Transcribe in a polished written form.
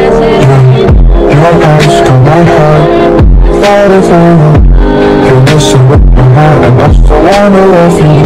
Your eyes to my heart, that is all. You're messing with my heart, and I still wanna love you.